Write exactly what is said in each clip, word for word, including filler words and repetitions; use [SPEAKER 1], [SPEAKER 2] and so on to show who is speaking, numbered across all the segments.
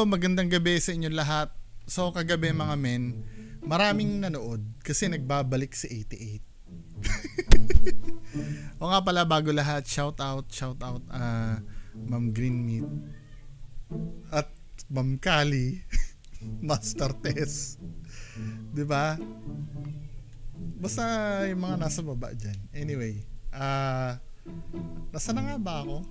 [SPEAKER 1] magandang gabi sa inyo lahat. So kagabi mga men, maraming nanood kasi nagbabalik si eighty-eight. O nga pala, bago lahat, shout out, shout out uh, Ma'am Green Meat at Ma'am Kali, Master Tess. Diba? Basta yung mga nasa baba dyan. Anyway, uh, nasa na nga ba ako?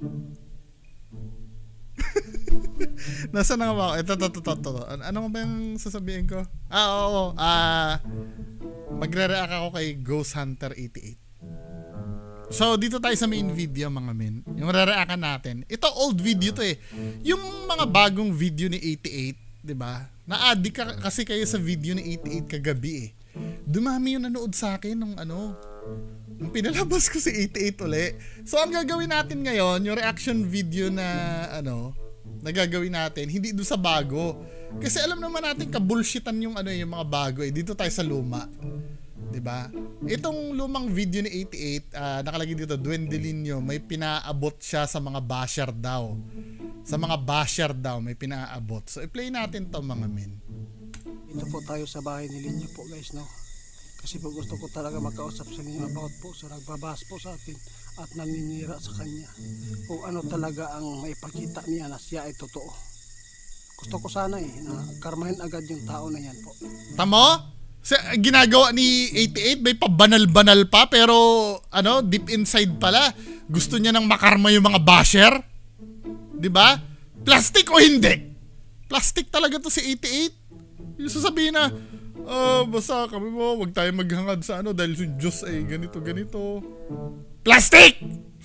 [SPEAKER 1] Nasa na nga ba ako? Ito, ito, ito, ito, ito. Ano ba yung sasabihin ko? Ah, oo, oo. Uh, magre-react ako kay Ghost Hunter eighty-eight. So, dito tayo sa main video mga men. Yung re-reactan natin. Ito, old video to eh. Yung mga bagong video ni eighty-eight, diba? Na-addict ka kasi kayo sa video ni eighty-eight kagabi eh. Dumami yung nanood sa akin nung ano, nung pinalabas ko si eighty-eight uli. So, ang gagawin natin ngayon, yung reaction video na ano, na gagawin natin, hindi doon sa bago. Kasi alam naman natin kabulshitan yung ano, yung mga bago eh. Dito tayo sa luma. Diba? Itong lumang video ni eighty-eight, uh, nakalagay dito, Duendelinho, may pinaabot siya sa mga basher daw. Sa mga basher daw, may pinaabot. So, i-play natin to mga men.
[SPEAKER 2] Ito po tayo sa bahay ni Linyo po guys, no? Kasi po gusto ko talaga makausap sa inyo about po sa nagbabas po sa atin at naninira sa kanya. Kung ano talaga ang maipakita niya na siya ay totoo. Gusto ko sana eh, na karmahin agad yung tao na yan po.
[SPEAKER 1] Tamo? Sa, ginagawa ni eighty-eight, may pabanal-banal pa, pero ano, deep inside pala, gusto niya nang makarma yung mga basher. Diba? Plastic o hindi? Plastic talaga to si eighty-eight. Yung sasabihin na, uh, basta kami mo, wag tayo maghangad sa ano, dahil si Diyos ay ganito, ganito. Plastic!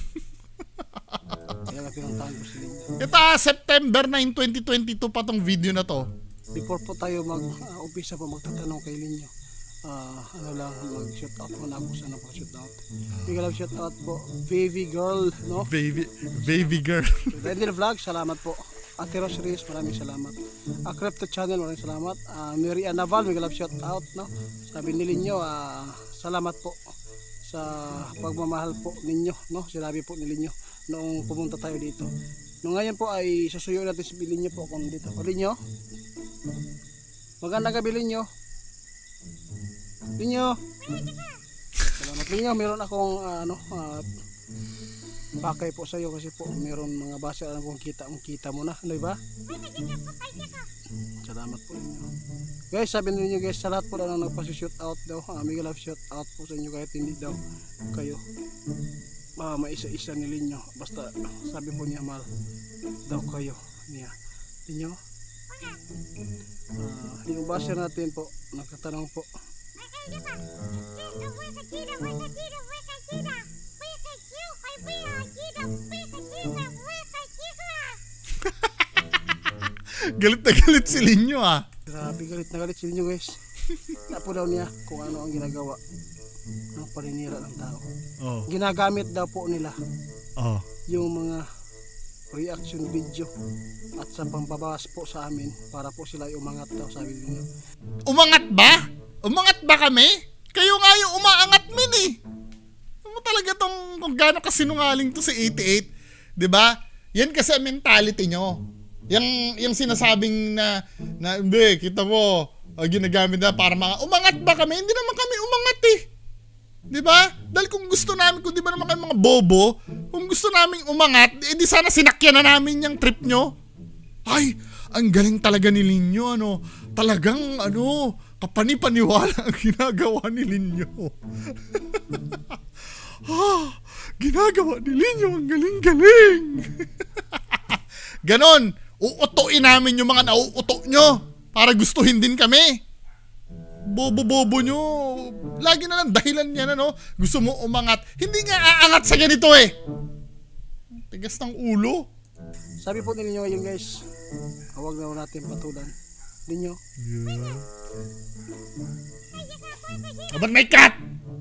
[SPEAKER 1] Ito, September ninth, twenty twenty-two pa tong video na to.
[SPEAKER 2] Before po tayo mag-umpisa uh, po magtatanong kay Linyo, uh, ano lang, mag-shoot out po na ako sa napag-shoot out. Big love shoot out po, baby girl, no?
[SPEAKER 1] Baby, baby girl.
[SPEAKER 2] Ready Vlog, salamat po. Ate Rose Reyes, maraming salamat. Uh, Crypto Channel, maraming salamat. Uh, Mary Anaval, big love shout out, no? Sabi ni Linyo, uh, salamat po sa pagmamahal po ninyo, no? Sinabi po ni Linyo noong pumunta tayo dito. No, ngayon po ay susuyo natin si Linyo po kung dito. O Linyo, magandang gabi Linyo. Linyo, salamat Linyo, meron akong uh, ano, uh, pakay po sa iyo kasi po meron mga base alam kong kita ang kita mo na, ano ba? Salamat po Linyo. Guys, sabi niyo guys, sa lahat po na nagpa-shoot out daw, uh, mega love shout out po sa inyo kahit hindi daw kayo ah, maisa-isa ni Linyo, basta sabi po niya mahal daw kayo niya Linyo. Uh, yung base natin po nagtatanong po,
[SPEAKER 1] galit na galit si Linyo ah.
[SPEAKER 2] Grabe, galit na galit si Linyo guys. Tapo daw niya kung ano ang ginagawa ng paninira ng tao.
[SPEAKER 1] Oh.
[SPEAKER 2] Ginagamit daw po nila
[SPEAKER 1] oh.
[SPEAKER 2] yung mga reaction video at sa pambabawas po sa amin para po sila umangat daw, sabi niyo.
[SPEAKER 1] Umangat ba? Umangat ba kami? Kayo nga yung umaangat min eh. Ano talaga tong kung gaano kasinungaling to si eighty-eight, 'di ba? Yan kasi ang mentality nyo. Yang yung sinasabing na na hindi, kita mo, uh, ginagamit na para mga umangat ba kami? Hindi naman kami umangat eh. 'Di ba? Dahil kung gusto namin, kung di ba naman kayo mga bobo, kung gusto naming umangat, edi sana sinakyan na namin yung trip nyo. Ay, ang galing talaga ni Linyo, ano. Talagang ano, kapani-paniwala ang ginagawa ni Linyo. Ah, ginagawa ni Linyo, ang galing-galing. Ganon, uutuin namin yung mga nauuto nyo para gustuhin din kami. Bobo-bobo nyo. Lagi na lang dahilan yan, ano? Gusto mo umangat. Hindi nga aangat sa ganito eh. Tigas ng ulo.
[SPEAKER 2] Sabi po ninyo ngayon guys, huwag na natin patulan. Ninyo.
[SPEAKER 1] Yeah. Ba't may cat?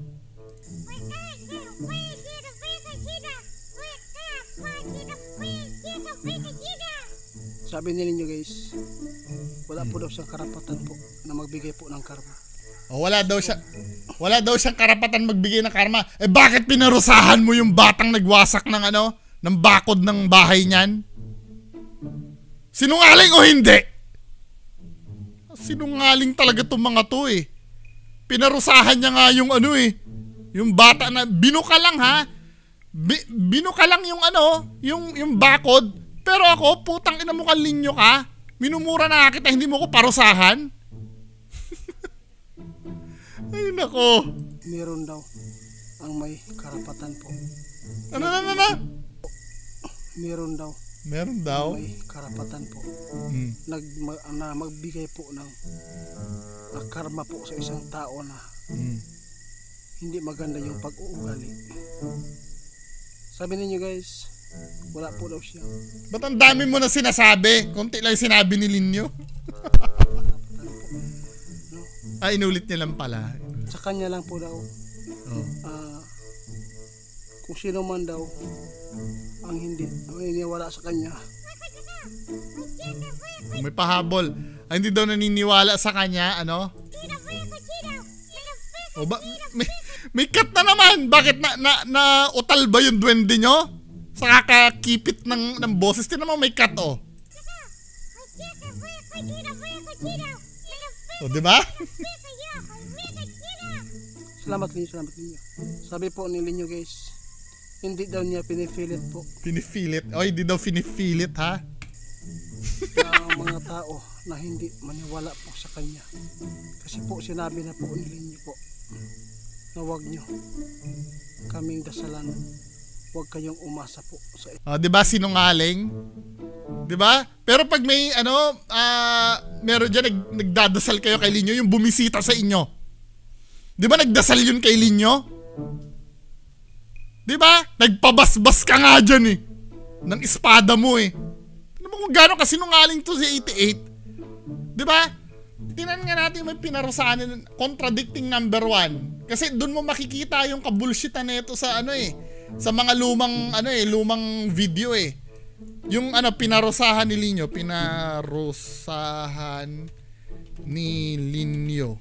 [SPEAKER 2] Sabi ninyo guys, wala po daw siyang karapatan po na magbigay po ng karma.
[SPEAKER 1] O wala daw siya wala daw siyang karapatan magbigay ng karma. Eh bakit pinarusahan mo yung batang nagwasak ng ano, ng bakod ng bahay niyan? Sinungaling o hindi? Sinungaling talaga tong mga to eh. Pinarusahan niya nga yung ano eh. Yung bata na binuka lang ha. Bi- binuka lang yung ano, yung yung bakod. Pero ako, putang ina mo kalinyo ka. Minumura na kita, hindi mo ko parusahan. Ay nako.
[SPEAKER 2] Meron daw ang may karapatan po.
[SPEAKER 1] Ano na na na?
[SPEAKER 2] Meron daw
[SPEAKER 1] Meron daw.
[SPEAKER 2] may karapatan po.
[SPEAKER 1] Hmm.
[SPEAKER 2] Nag, ma, na magbigay po ng uh, karma po sa isang tao na
[SPEAKER 1] Hmm.
[SPEAKER 2] hindi maganda yung pag-uugali. Sabi ninyo guys, wala po daw siya.
[SPEAKER 1] Ba't ang dami mo na sinasabi? Konti lang yung sinabi ni Linyo.
[SPEAKER 2] No?
[SPEAKER 1] Ah, inulit niya lang pala.
[SPEAKER 2] Sa kanya lang po daw.
[SPEAKER 1] Oh.
[SPEAKER 2] ah, kung sino man daw ang hindi ang iniwala sa kanya,
[SPEAKER 1] Kung may pahabol. Ay, hindi daw naniniwala sa kanya, ano? O ba, may, may cut na naman. Bakit na, na, na utal ba yung duwende nyo? Sa kakakipit ng, ng boses. Tinan mo may cut, oh. O, di ba?
[SPEAKER 2] salamat ninyo, salamat ninyo. Sabi po ni Linyo guys, hindi daw niya pinipilit po
[SPEAKER 1] Pinifilit. O, hindi daw pinifilit, ha?
[SPEAKER 2] na mga tao na hindi maniwala po sa kanya. Kasi po sinabi na po ni Linyo po na huwag nyo kaming dasalan, huwag kayong umasa po sa
[SPEAKER 1] O, di ba sinungaling? Di ba? Pero pag may ano, ah, meron diyan nag, nagdadasal kayo kay Linyo, yung bumisita sa inyo. Di ba nagdasal yun kay Linyo? Di ba? Nagpabasbas ka nga dyan eh. Ng espada mo eh. Ano mo kung gano'n kasinungaling to si eighty-eight? Di ba? Tinan nga natin may pinarusahan, contradicting number one. Kasi doon mo makikita yung kabulshitan nito sa ano eh. Sa mga lumang ano eh, lumang video eh. Yung ano pinarusahan ni Linyo, pinarusahan ni Linyo.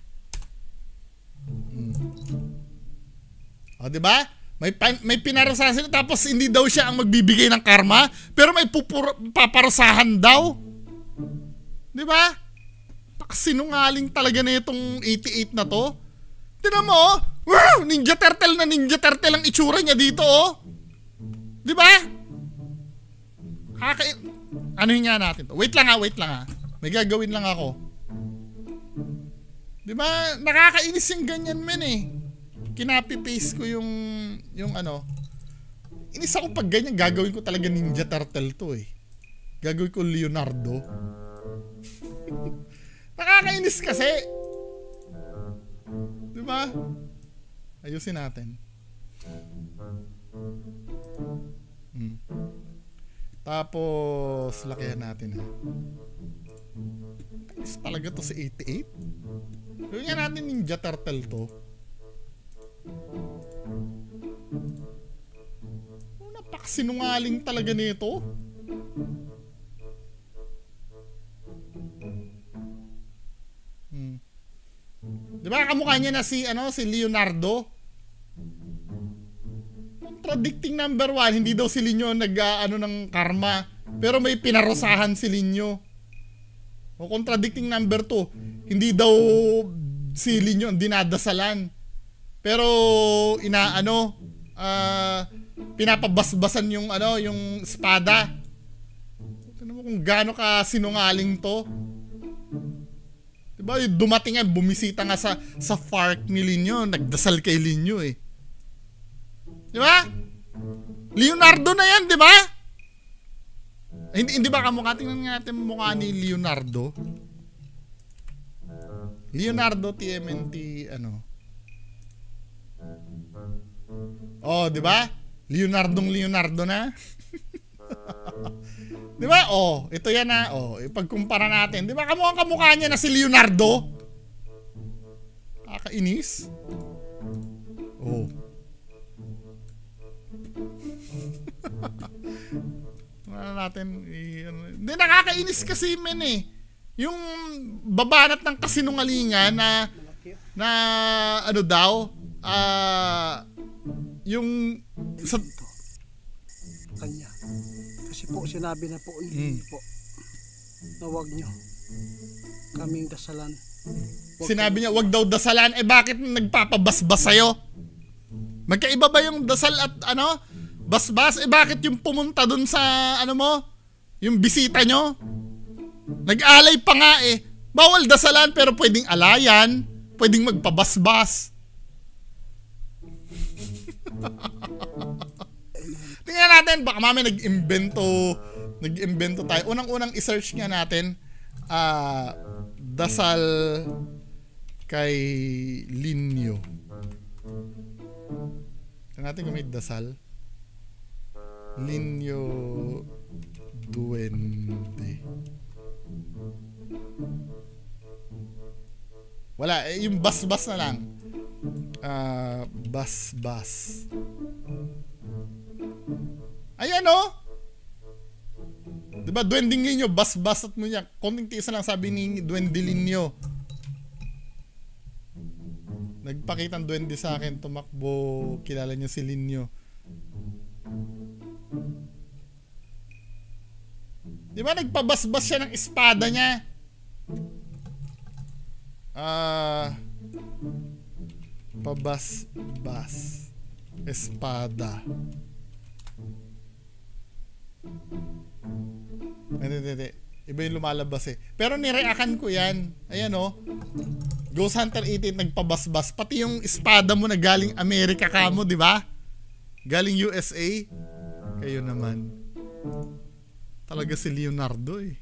[SPEAKER 1] Hmm. O, di ba? May pan, may pinarusahan sila tapos hindi daw siya ang magbibigay ng karma, pero may pupur, paparusahan daw. Di ba? Sinungaling talaga na itong eighty-eight na to. Tingnan mo, oh. Wow, Ninja Turtle na Ninja Turtle ang itsura niya dito, oh. Di ba? Kaka ano nga natin to? Wait lang ha, wait lang ha. May gagawin lang ako. Di ba? Nakakainis yung ganyan men eh. Kinapi-paste ko yung yung ano. Inis ako pag ganyan, gagawin ko talaga Ninja Turtle to eh. Gagawin ko Leonardo. Nakakainis kasi. Di ba? Ayusin natin. Hmm. Tapos, lakihan natin ha. Ayos talaga to si eighty-eight. Gawin nga natin Ninja Turtle to. Oh, napakasinungaling talaga nito. Hmm. Di ba kamukha niya na si ano si Leonardo? Contradicting number one, hindi daw si Linyo nag uh, ano ng karma, pero may pinarusahan si Linyo. O contradicting number two, hindi daw si Linyo ang dinadasalan, pero inaano uh, pinapabasbasan yung ano yung espada. Tingnan mo kung gaano ka sinungaling to. Diba, dumating nga, bumisita nga sa, sa Fark ni Linyo, nagdasal kay Linyo eh. Diba? Leonardo na yan, diba? Hindi, hindi ba kamukha? Tingnan nga natin mukha ni Leonardo. Leonardo T M N T, ano? Oh, diba? Leonardong Leonardo na. Di ba? Oh, ito yan na. Oh, ipagkumpara natin. Di ba kamukhang kamukha niya na si Leonardo? Kakainis. Oh. Ano natin? Hindi, nakakainis kasi men eh. Yung babanat ng kasinungalingan na na ano daw ah uh, yung sa
[SPEAKER 2] kanya. Kasi po sinabi na po ninyo
[SPEAKER 1] Mm.
[SPEAKER 2] po na huwag nyo kaming dasalan. Huwag
[SPEAKER 1] Sinabi niya, wag daw dasalan. Eh bakit nagpapabasbas sa'yo? Magkaiba ba yung dasal at ano? Basbas? Eh bakit yung pumunta dun sa ano mo? Yung bisita nyo? Nag-alay pa nga eh. Bawal dasalan pero pwedeng alayan. Pwedeng magpabasbas. Tingnan natin, baka mami nag-imbento. Nag-imbento tayo. Unang-unang i-search nga natin. Ah... Uh, dasal kay Linyo. Tignan natin kung may dasal. Linyo Duwende. Wala, eh, yung bas-bas na lang. Ah, uh, bas-bas. Ayan oh. Diba, Duwending Linyo, bas-basat mo niya. Konting tiisa lang sabi ni Duwende Linyo. Nagpakita ang duwende sa akin, tumakbo, kilala niya si Linyo. Diba, nagpabasbas siya ng espada niya. Ah... Uh, pabasbas. Espada. Hindi, hindi, hindi. Iba yung lumalabas eh. Pero nireakan ko yan. Ayan oh. Ghost Hunter eighty-eight nagpabasbas. Pati yung espada mo na galing Amerika ka mo, di ba? Galing U S A. Kayo naman. Talaga si Leonardo eh.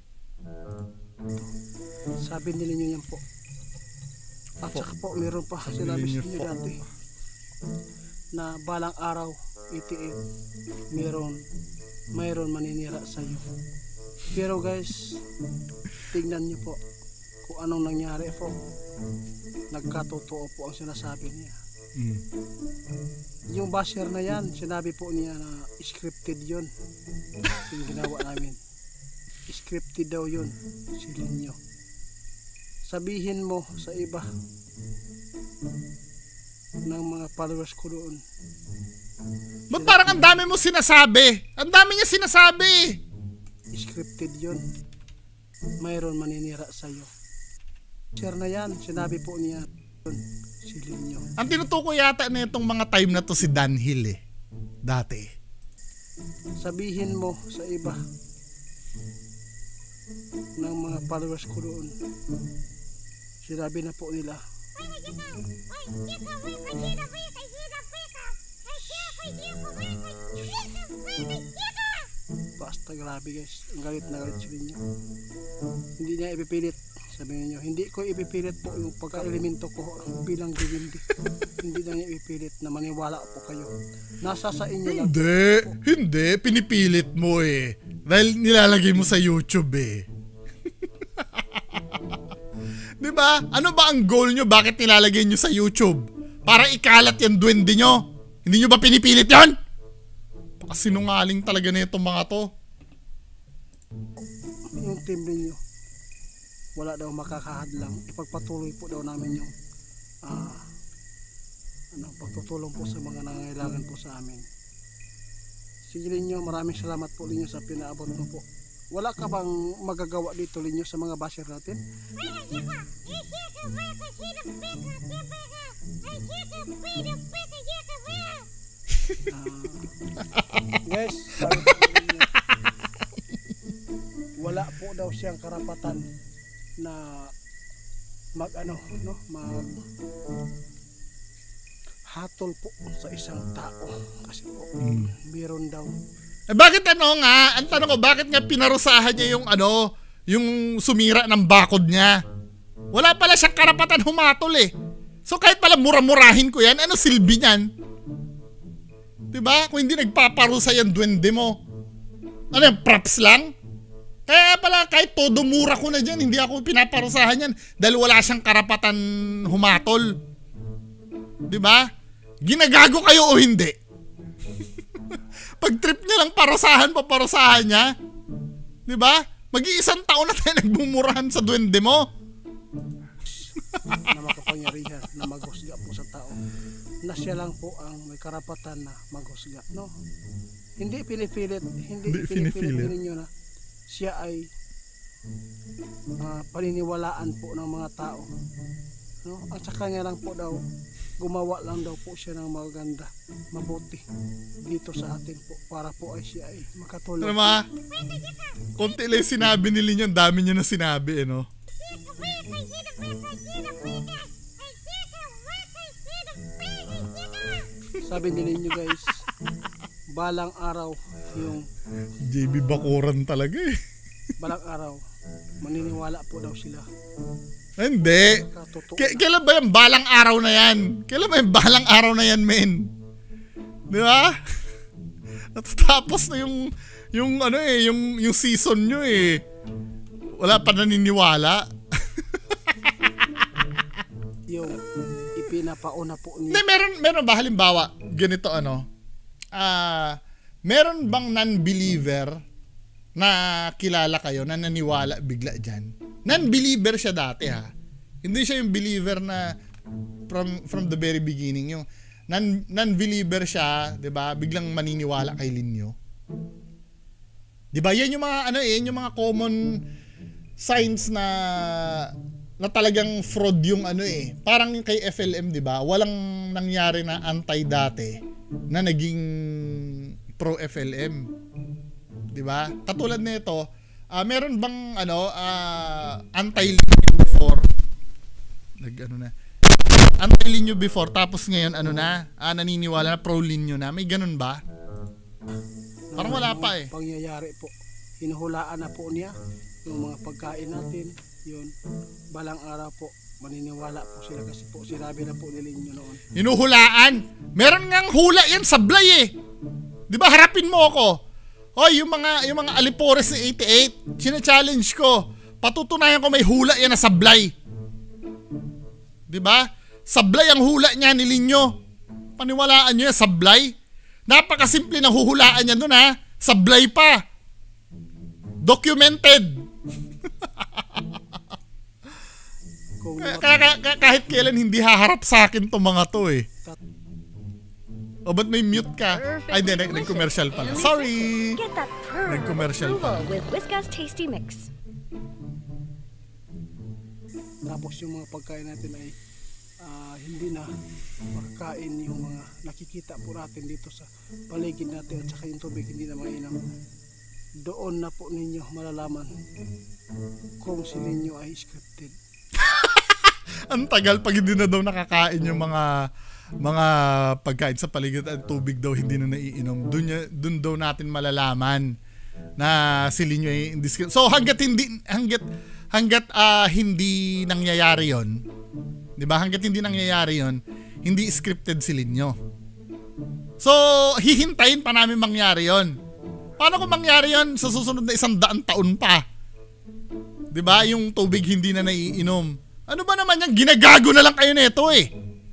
[SPEAKER 2] Sabi nila nyo yan po. At saka po, meron pa sinabi sa inyo dati na balang araw, eighty-eight, meron, mayroon maninira sa iyo. Pero guys, tingnan niyo po kung anong nangyari po. Nagkatotoo po ang sinasabi niya.
[SPEAKER 1] Mm.
[SPEAKER 2] Yung basher na yan, sinabi po niya na scripted yun. Yung ginawa namin. Scripted daw yun, si Linyo. Sabihin mo sa iba ng mga followers ko doon.
[SPEAKER 1] Ba't parang ang dami mo sinasabi? Ang dami niya sinasabi.
[SPEAKER 2] Scripted yun. Mayroon maninira sa'yo. Share na yan. Sinabi po niya yun, si Linyo.
[SPEAKER 1] Ang tinutukoy yata na itong mga time na to si Danhill eh. Dati.
[SPEAKER 2] Sabihin mo sa iba ng mga followers ko doon. Sinabi na po nila. Basta grabe guys, ang galit na galit si Linyo. Hindi niya ipipilit. Sabi niyo, hindi ko ipipilit po yung pagka-elemento ko bilang divinity. Hindi na niya ipipilit na maniwala po kayo. Nasa sa inyo lang.
[SPEAKER 1] Hindi, hindi, pinipilit mo eh. Dahil nilalagay mo sa YouTube eh. Di ba? Ano ba ang goal nyo? Bakit nilalagay nyo sa YouTube? Para ikalat yung duwende nyo? Hindi nyo ba pinipilit yan? Sinungaling talaga na itong mga to.
[SPEAKER 2] Yung team ninyo, wala daw makakahadlang. Ipagpatuloy po daw namin yung uh, ano, pagtutulong po sa mga nangangailangan po sa amin. Sige Linyo, maraming salamat po Linyo sa pinaabot mo po. Wala ka bang magagawa dito Linyo sa mga basher natin? Uh, yes, sabi po Linyo, wala po daw siyang karapatan na mag ano, no, mag hatol po sa isang tao kasi po mm. meron daw.
[SPEAKER 1] Eh bakit ano nga, ang tanong ko, bakit nga pinarusahan niya yung ano, yung sumira ng bakod niya? Wala pala siyang karapatan humatol eh. So kahit pala mura-murahin ko yan, ano silbi niyan? Diba? Kung hindi nagpaparusa yung duwende mo. Ano yan, props lang? Kaya pala kahit todo mura ko na dyan, hindi ako pinaparusahan yan dahil wala siyang karapatan humatol. Diba? Ginagago kayo o hindi? Pag trip niya lang parusahan, paparusahan niya. Diba? Mag-iisang taon na tayo nagmumurahan sa duwende mo.
[SPEAKER 2] Na makapangyarihan, na maghusga po sa tao. Na siya lang po ang may karapatan na maghusga. No? Hindi pinipilit, hindi, hindi pinipilit ninyo na siya ay ah, paniniwalaan po ng mga tao. No? At sa kanya lang po daw, gumawa lang daw po siya ng maganda, mabuti dito sa atin po para po ay siya ay makatulong.
[SPEAKER 1] Ano ma? Konti lang yung sinabi ni Linyo, ang dami niyo na sinabi, eh, no?
[SPEAKER 2] Sabi nila niyo guys, balang araw yung
[SPEAKER 1] J B Bakuran talaga eh.
[SPEAKER 2] balang araw maniniwala po daw sila.
[SPEAKER 1] Hindi.
[SPEAKER 2] Katotoo.
[SPEAKER 1] K- kailan ba yung balang araw na yan? Kailan ba yung balang araw na yan, men? Di ba? At tapos na yung yung ano eh, yung yung season nyo eh. Wala pa naniniwala.
[SPEAKER 2] Yung ipinapauna po
[SPEAKER 1] Hindi,
[SPEAKER 2] niya.
[SPEAKER 1] meron, meron ba halimbawa, ganito ano, ah, meron bang non-believer na kilala kayo, na naniwala bigla dyan? Non-believer siya dati ha. Hindi siya yung believer na from from the very beginning. Yung non, non-believer siya, di ba, biglang maniniwala kay Linyo. Di ba, yan yung mga, ano eh, yan yung mga common signs na na talagang fraud yung ano eh. Parang kay F L M, di ba? Walang nangyari na anti dati na naging pro F L M. Di ba? Katulad nito, uh, meron bang ano, uh, anti-Linyo before? Nag ano na. Anti-Linyo before tapos ngayon ano na, uh, naniniwala na pro Linyo na. May ganun ba? Parang wala pa eh.
[SPEAKER 2] Pangyayari po. Hinuhulaan na po niya yung mga pagkain natin. Yun, balang araw po, maniniwala po sila kasi po sinabi na po ni Linyo noon.
[SPEAKER 1] Hinuhulaan? Meron ngang hula yan, sablay eh. Di ba, harapin mo ako. Hoy, yung mga, yung mga alipores ni eighty-eight, sina-challenge ko. Patutunayan ko may hula yan na sablay. Di ba? Sablay ang hula niya ni Linyo. Paniwalaan nyo yan, sablay. Napakasimple na huhulaan niya dun ha. Sablay pa. Documented. Kaya, kaya, kaya, kahit kailan hindi haharap sa akin to mga to eh. O ba't may mute ka? Ay hindi, nag- nag-commercial pala. Sorry!
[SPEAKER 3] Get that purr
[SPEAKER 1] Nag-commercial
[SPEAKER 3] approval
[SPEAKER 1] pala.
[SPEAKER 3] with Whiskas Tasty Mix.
[SPEAKER 2] Tapos yung mga pagkain natin ay ah, hindi na makakain yung mga nakikita po natin dito sa paligid natin at saka yung tubig hindi na mainam. Doon na po ninyo malalaman kung si Linyo ay scripted.
[SPEAKER 1] Ang tagal pag hindi na daw nakakain yung mga mga pagkain sa paligid at tubig daw hindi na naiinom. Doon, niya, doon daw natin malalaman na si Linyo ay indiscreet. So hangga't hindi hangga't hangga't uh, hindi nangyayari 'yon. 'Di ba? Hangga't hindi nangyayari 'yon, hindi scripted si Linyo. So hihintayin pa namin mangyari 'yon. Paano kung mangyari 'yon sa susunod na isang daan taon pa? 'Di ba? Yung tubig hindi na naiinom. Ano ba naman yan? Ginagago na lang kayo nito eh.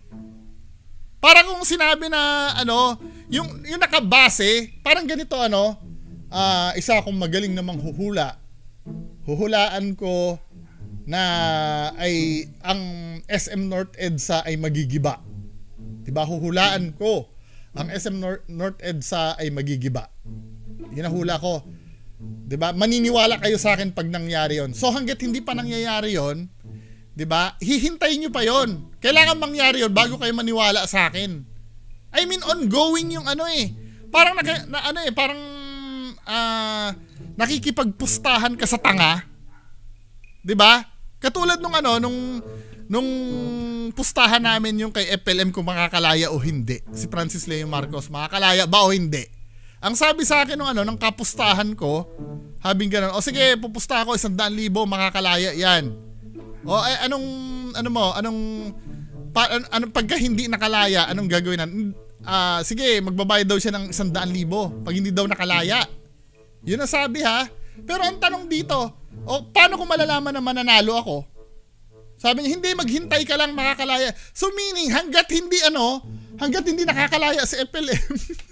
[SPEAKER 1] Para kung sinabi na ano, yung yung nakabase, parang ganito ano, uh, isa akong magaling namang huhula. Huhulaan ko na ay ang S M North EDSA ay magigiba. 'Di ba? Huhulaan ko ang S M North, North EDSA ay magigiba. Ginahula ko. 'Di ba? Maniniwala kayo sa akin pag nangyari 'yon. So hangga't hindi pa nangyayari 'yon, 'di ba? Hihintayin niyo pa 'yon. Kailangan mangyari 'yon bago kayo maniwala sa akin. I mean ongoing yung ano eh. Parang naka, na, ano eh, parang uh, nakikipagpustahan ka sa tanga. 'Di ba? Katulad nung ano nung nung pustahan namin yung kay F L M kung makakalaya o hindi. Si Francis Leo Marcos, makakalaya ba o hindi? Ang sabi sa akin nung ano, ng kapustahan ko, habing ganun, o sige, pupusta ako isang daan libo, makakalaya yan. O ay, anong ano mo, anong pa, an, anong pagka hindi nakalaya, anong gagawin natin? Ah, uh, sige, magbabayad daw siya ng isang daan libo pag hindi daw nakalaya. Yun ang sabi ha. Pero ang tanong dito, o paano ko malalaman na mananalo ako? Sabi niya, hindi, maghintay ka lang makakalaya. So meaning, hanggat hindi ano, hanggat hindi nakakalaya si F L M,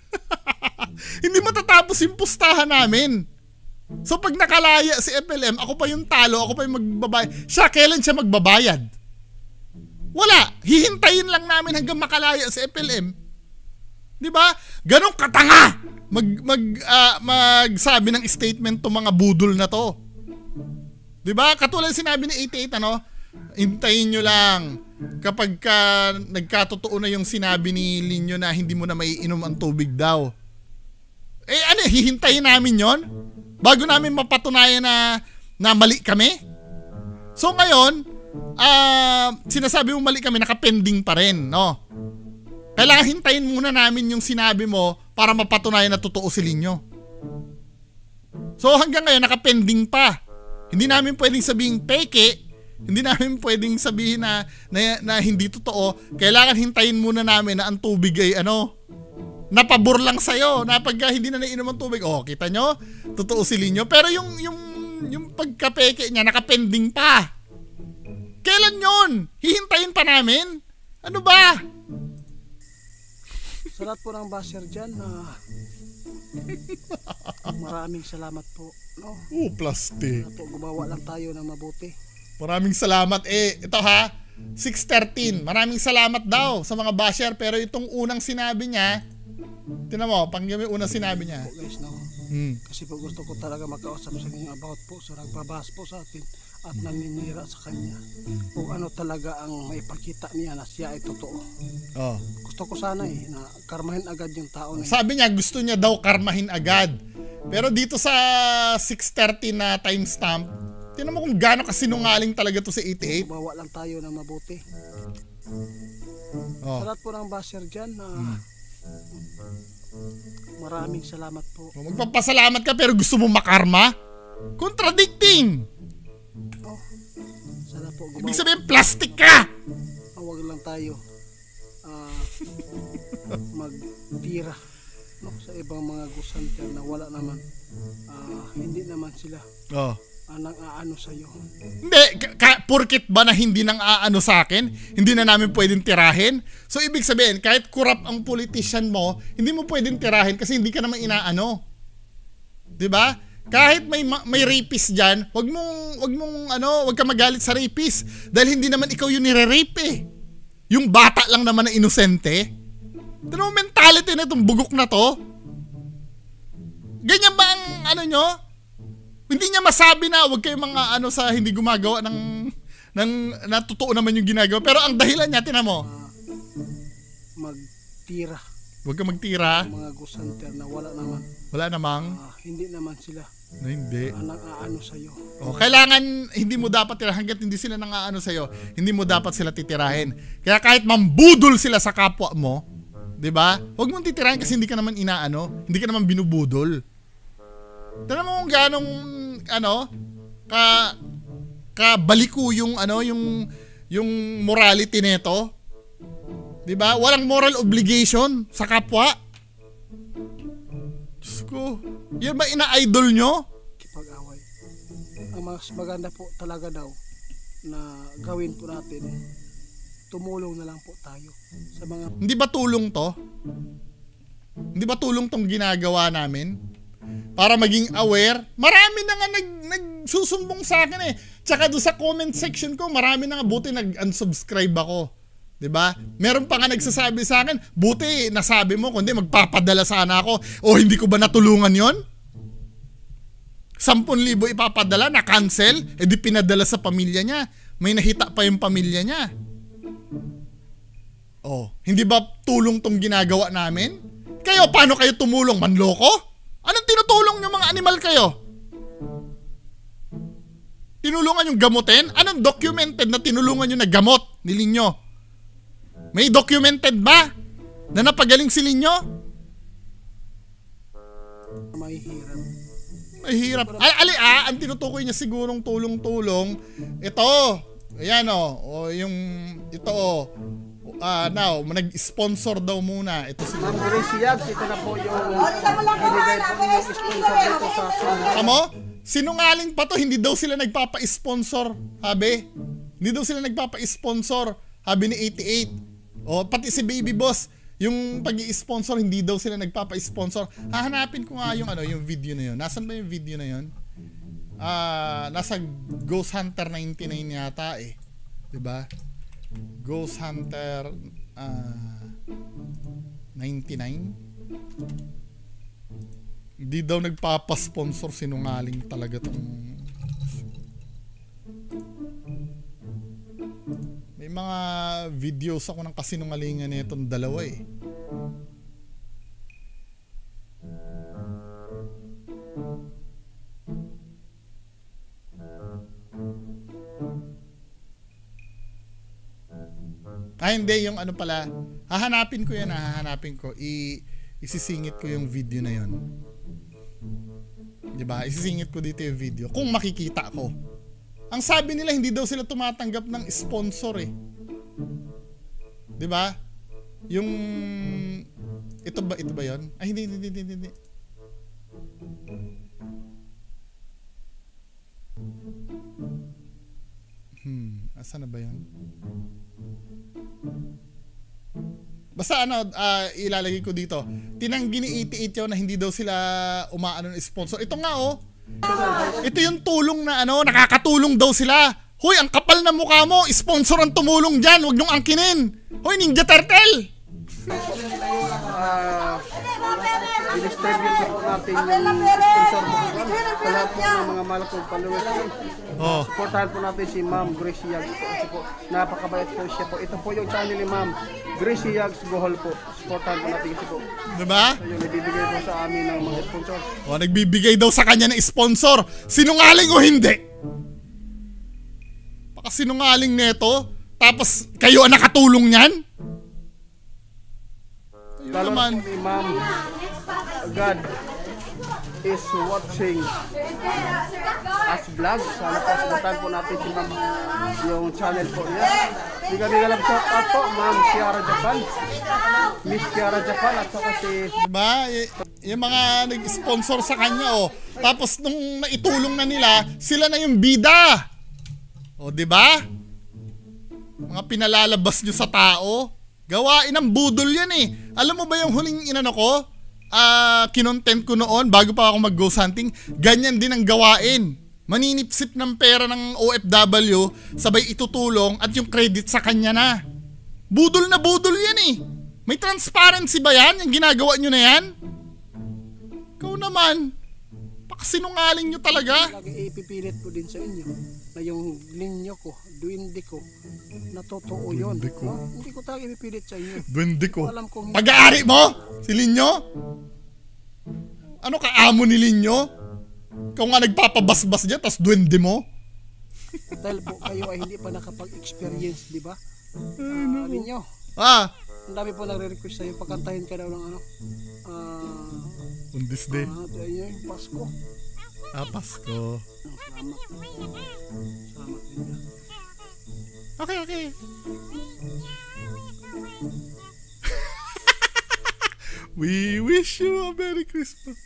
[SPEAKER 1] hindi matatapos yung pustahan namin. So pag nakalaya si F L M, ako pa yung talo, ako pa yung magbabayad. Siya, kailan siya magbabayad? Wala. Hihintayin lang namin hanggang makalaya si F L M. Di ba? Ganong katanga mag mag uh, magsabi ng statement to mga budol na to. 'Di ba? Katulad sinabi ni eighty-eight, ano? Hintayin nyo lang kapag ka nagkatotoo na yung sinabi ni Linyo na hindi mo na maiinom ang tubig daw. Eh ano, hihintayin namin yon bago namin mapatunayan na, na mali kami? So ngayon, uh, sinasabi mo mali kami, nakapending pa rin, no? Kailangan hintayin muna namin yung sinabi mo para mapatunayan na totoo si Linyo. So hanggang ngayon, nakapending pa. Hindi namin pwedeng sabihin peke, hindi namin pwedeng sabihin na, na, na hindi totoo. Kailangan hintayin muna namin na ang tubig ay ano, napabor lang sa'yo, na pagka hindi na nainom ang tubig, oh, kita nyo, totoo si Linyo. Pero yung, yung, yung pagkapeke niya, nakapending pa. Kailan yun? Hihintayin pa namin? Ano ba?
[SPEAKER 2] Sa lahat po ng basher dyan, uh, maraming salamat po. No?
[SPEAKER 1] Oh, plastic.
[SPEAKER 2] Sana po, gumawa lang tayo ng mabuti.
[SPEAKER 1] Maraming salamat. Eh, ito ha, six thirteen. Maraming salamat daw sa mga basher. Pero itong unang sinabi niya, tinan mo, pang yung unang sinabi niya.
[SPEAKER 2] Po guys, no?
[SPEAKER 1] Hmm.
[SPEAKER 2] Kasi po gusto ko talaga magkausap sa inyo about po sa nagbabas po sa atin at naninira sa kanya. Kung ano talaga ang maipakita niya na siya ay totoo.
[SPEAKER 1] Oh.
[SPEAKER 2] Gusto ko sana eh, na karmahin agad yung tao na yun.
[SPEAKER 1] Sabi niya, gusto niya daw karmahin agad. Pero dito sa six thirty na timestamp, tinan mo kung gaano kasinungaling talaga to si eighty-eight.
[SPEAKER 2] Gumawa lang tayo ng mabuti.
[SPEAKER 1] Oh.
[SPEAKER 2] Sa lahat po ng basher dyan, na
[SPEAKER 1] Hmm.
[SPEAKER 2] maraming salamat po.
[SPEAKER 1] Magpapasalamat ka pero gusto mo makarma? Contradicting!
[SPEAKER 2] Oh, sana po gumawa.
[SPEAKER 1] Ibig sabihin, plastic ka!
[SPEAKER 2] Huwag lang tayo ah, magtira, no, sa ibang mga gusanter na wala naman, ah, hindi naman sila
[SPEAKER 1] Oh.
[SPEAKER 2] ah, nang aano sa'yo.
[SPEAKER 1] Hindi, ka- ka- purkit ba na hindi nang aano sa akin, hindi na namin pwedeng tirahin? So ibig sabihin, kahit corrupt ang politician mo, hindi mo pwedeng tirahin kasi hindi ka naman inaano. 'Di ba? Kahit may ma- may rapist diyan, wag mong wag mong ano, wag ka magalit sa rapist dahil hindi naman ikaw yung nire-rape eh. Yung bata lang naman na inosente. Tignan mo mentality na itong bugok na to. Ganyan ba ang ano nyo? Hindi niya masabi na wag kayong mga ano sa hindi gumagawa ng ng na totoo naman yung ginagawa. Pero ang dahilan niya, tinan mo.
[SPEAKER 2] Ah, magtira
[SPEAKER 1] Wag ka magtira.
[SPEAKER 2] ng mga gusanter na wala naman,
[SPEAKER 1] Wala namang.
[SPEAKER 2] ah, hindi naman sila
[SPEAKER 1] No, hindi.
[SPEAKER 2] ah, nang aano sa'yo.
[SPEAKER 1] O, kailangan hindi mo dapat tirahin hanggat hindi sila nang aano sa'yo. Hindi mo dapat sila titirahin. Kaya kahit mambudol sila sa kapwa mo, 'di ba? Huwag mong titirahin kasi hindi ka naman inaano, hindi ka naman binubudol. Tignan mo kung ganong ano ka kabaliku yung ano yung yung morality nito. 'Di ba? Walang moral obligation sa kapwa. Diyos ko. Yan ba ina-idol nyo?
[SPEAKER 2] Kipag-away. Ang mas maganda po talaga daw na gawin po natin, tumulong na lang po tayo sa mga
[SPEAKER 1] Hindi ba tulong to? Hindi ba tulong tong ginagawa namin? Para maging aware? Marami na nga nag, nagsusumbong sa akin eh. Tsaka doon sa comment section ko, marami na nga buti nag-unsubscribe ako. 'Di ba? Meron pa nga nagsasabi sa akin, buti nasabi mo, kundi magpapadala sana ako. O hindi ko ba natulungan yon? Sampun libo ipapadala, na-cancel, edi pinadala sa pamilya niya. May nahita pa yung pamilya niya. Oh, hindi ba tulong tong ginagawa namin? Kayo, paano kayo tumulong? Manloko? Anong tinutulong yung mga animal kayo? Tinulungan yung gamutin? Anong documented na tinulungan yung na gamot ni Linyo? May documented ba na napagaling si Linyo?
[SPEAKER 2] mahihirap.
[SPEAKER 1] Mahirap. Ay, ali ah, ang tinutukoy niya sigurong tulong-tulong. Ito. Ayan o. Oh. O yung, ito o. Oh. Ah, now, nag-sponsor daw muna. Ito si
[SPEAKER 2] Ma'am Gracie Yags, ito na po yung binigay po yung sponsor dito sa Suno.
[SPEAKER 1] Amo? Sinungaling pa to, hindi daw sila nagpapa-sponsor, habi. Hindi daw sila nagpapa-sponsor, habi ni eighty-eight. O, pati si Baby Boss, yung pag-i-sponsor, hindi daw sila nagpapa-sponsor. Hahanapin ko nga yung ano, yung video na yun. Nasaan ba yung video na yun? Ah, nasa Ghost Hunter ninety-nine yata eh. 'Di ba? Ghost Hunter uh, ninety-nine. Hindi daw nagpapa-sponsor, sinungaling talaga tong mga videos ako ng kasinungalingan nitong dalawa eh. Ah, hindi, yung ano pala. Hahanapin ko yan, hahanapin ko. I isisingit ko yung video na yon. Diba? Isisingit ko dito yung video. Kung makikita ko. Ang sabi nila, hindi daw sila tumatanggap ng sponsor eh. Diba? Yung... Ito ba, ito ba yun? Ay, hindi, hindi, hindi, hindi. Hmm, asa na ba yun? Basta ano, uh, ilalagay ko dito. Tinanggi ni eighty-eight yun na hindi daw sila umaano ng sponsor. Ito nga oh. Ito yung tulong na ano, nakakatulong daw sila. Hoy, ang kapal na mukha mo, sponsor ang tumulong dyan, huwag niyong angkinin. Hoy, Ninja Turtle!
[SPEAKER 2] Ah, i-distribute po natin yung sponsor po sa lahat po ng mga malakong followers.
[SPEAKER 1] Oh.
[SPEAKER 2] Supportahan po natin si Ma'am Gracie Yags po. Kasi po, napakabait po siya po. Ito po yung channel ni Ma'am Gracie Yags Bohol po. Supportahan po natin kasi po.
[SPEAKER 1] Diba?
[SPEAKER 2] So, yung nabibigay po sa amin ng mga sponsor.
[SPEAKER 1] O, nagbibigay daw sa kanya ng sponsor. Sinungaling o hindi? Baka sinungaling neto. Tapos, kayo ang nakatulong niyan? Kayo
[SPEAKER 2] Lalo
[SPEAKER 1] naman.
[SPEAKER 2] po ni Ma'am God is watching as vlog. Sana po supportahan po natin si Ma'am yung channel po niya. Biga biga lang shout out po Ma'am Kiara Japan, Miss Kiara Japan at saka si
[SPEAKER 1] Diba? Y- yung mga nag-sponsor sa kanya, oh. Tapos nung naitulong na nila, sila na yung bida. O, diba? Mga pinalalabas nyo sa tao. Gawain ng budol yan eh. Alam mo ba yung huling inano ko? Ah, uh, kinontent ko noon bago pa ako mag-ghost hunting. Ganyan din ang gawain. Maninipsip ng pera ng O F W, sabay itutulong at yung credit sa kanya na. Budol na budol yan eh. May transparency ba yan? Yung ginagawa nyo na yan? Ikaw naman. Pakasinungaling nyo talaga.
[SPEAKER 2] lagi ipipilit po din sa inyo na yung linyo ko, duwende ko, na totoo yun.
[SPEAKER 1] Duwende ko.
[SPEAKER 2] No? Hindi ko talaga ipipilit sa inyo.
[SPEAKER 1] Duwende ko.
[SPEAKER 2] Alam kong
[SPEAKER 1] Pag-aari mo? Si Linyo? Ano ka, amo ni Linyo? Ikaw nga nagpapabasbas dyan, tas duwende mo?
[SPEAKER 2] dahil po kayo ay hindi pa nakapag-experience, di ba? Uh, linyo.
[SPEAKER 1] Ah,
[SPEAKER 2] Ang dami po nagre-request sa'yo, pagkantahin ka daw ng ano. Ah,
[SPEAKER 1] on this day.
[SPEAKER 2] uh, yun yung Pasko.
[SPEAKER 1] Ah, Pasko.
[SPEAKER 2] Oh, salamat. Salamat ninyo.
[SPEAKER 1] Okay, okay. We wish you a Merry Christmas.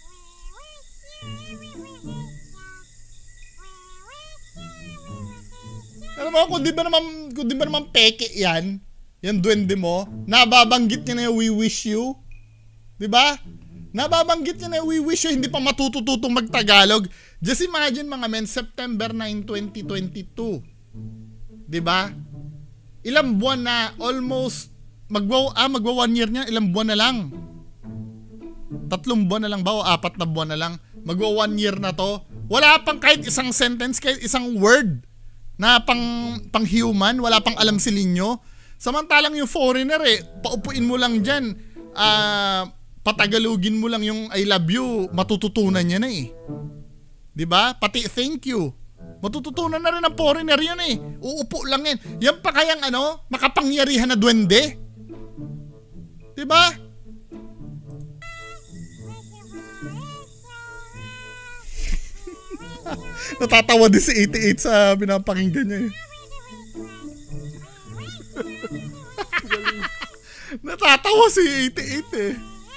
[SPEAKER 1] Alam mo, kung di ba naman, kung di ba naman peke yan, yan duwende mo, nababanggit niya na yung we wish you. Di ba? Nababanggit niya na yung we wish you, hindi pa matutututong magtagalog. Just imagine mga men, September ninth, twenty twenty-two. Di ba? Ilang buwan na, almost, magwa, ah, magwa one year niya, ilang buwan na lang. Tatlong buwan na lang ba o apat na buwan na lang? Magwa one year na to. Wala pang kahit isang sentence, kahit isang word na pang, pang human, wala pang alam si Linyo. Samantalang yung foreigner eh, paupuin mo lang dyan, ah, patagalugin mo lang yung I love you, matututunan niya na eh. Diba? Pati thank you. Matututunan na rin ng foreigner yun eh. Uupo lang yan. Yan pa kayang ano, makapangyarihan na duwende? Diba? Natatawa din si eighty-eight sa pinapakinggan niya eh. Natatawa si eighty-eight eh.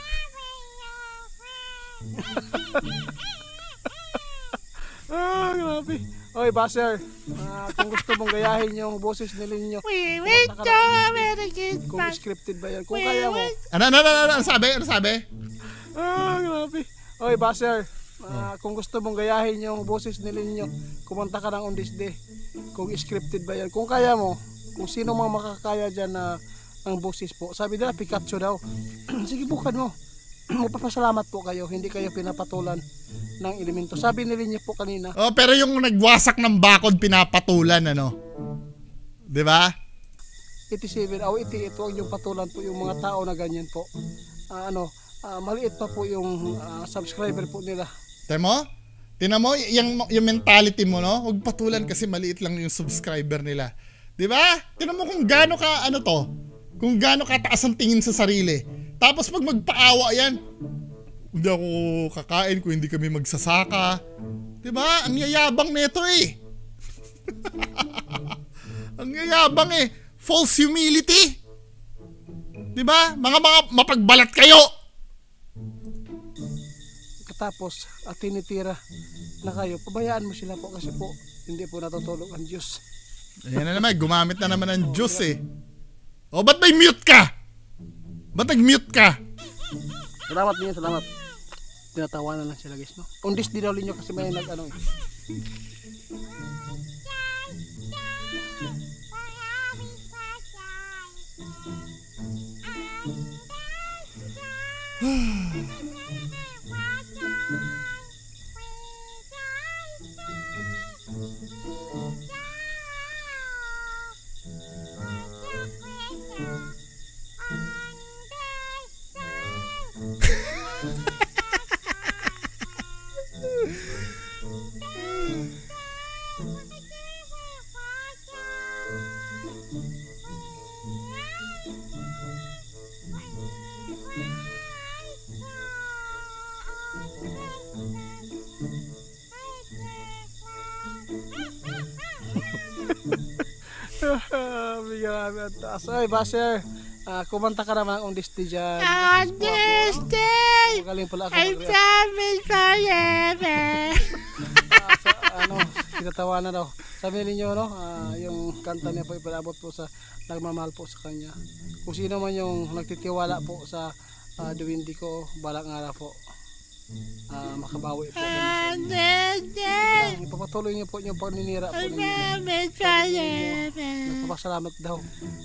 [SPEAKER 2] Ah, grabe. Oy, Baser. Uh, kung gusto mong gayahin yung boses ni Linyo.
[SPEAKER 3] We wish you a Merry
[SPEAKER 2] Kung
[SPEAKER 3] Christmas.
[SPEAKER 2] scripted ba yan? Kung kaya mo.
[SPEAKER 1] Ano, ano, ano, ano, ano sabi? Ano sabi?
[SPEAKER 2] Ah, grabe. Oy, Baser. Uh, kung gusto mong gayahin yung boses ni Linyo, kumanta ka ng On This Day. Kung scripted ba yan? Kung kaya mo, kung sino mang makakaya dyan na ang boses po. Sabi nila, Pikachu daw. Sige, bukan mo. Magpapasalamat po kayo, hindi kayo pinapatulan ng elemento. Sabi ni Linyo po kanina.
[SPEAKER 1] Oh, pero yung nagwasak ng bakod pinapatulan ano. 'Di ba?
[SPEAKER 2] eighty-seven o eighty-eight, huwag yung patulan po yung mga tao na ganyan po. Ah, ano, ah, maliit pa po yung ah, subscriber po nila.
[SPEAKER 1] Temo? Tinan mo, yung, yung mentality mo, no? Huwag patulan kasi maliit lang yung subscriber nila. Di ba? Tinan mo kung gaano ka, ano to, kung gaano kataas ang tingin sa sarili. Tapos pag magpaawa yan, hindi ako kakain kung hindi kami magsasaka. Di ba? Ang yayabang nito eh. Ang yayabang eh. False humility. Di ba? Mga mga mapagbalat kayo.
[SPEAKER 2] Tapos at tinitira na kayo, pabayaan mo sila po kasi po hindi po natutulog ang Diyos.
[SPEAKER 1] Ayan na naman, gumamit na naman ng Diyos eh. O, ba't may mute ka? Ba't nag-mute ka?
[SPEAKER 2] Salamat niyo, salamat. Tinatawanan lang sila guys, no? Undis di daw ninyo kasi may nag ano eh. Bigyan namin ang taas. Ay, Basher, uh, kumanta ka naman ang undis di dyan.
[SPEAKER 3] On this day,
[SPEAKER 2] Magaling pala ako
[SPEAKER 3] I
[SPEAKER 2] mag-react.
[SPEAKER 3] promise forever.
[SPEAKER 2] Ah, sa, ano, tinatawa na daw. Sabi ninyo, no, ah, yung kanta niya po ipinabot po sa nagmamahal po sa kanya. Kung sino man yung nagtitiwala po sa uh, duwindi ko, balang araw po, ah, makabawi po.
[SPEAKER 3] On this day,
[SPEAKER 2] Ipapatuloy niyo po yung pagninira po
[SPEAKER 3] I
[SPEAKER 2] ninyo.
[SPEAKER 3] promise forever.
[SPEAKER 2] Nagpapasalamat daw.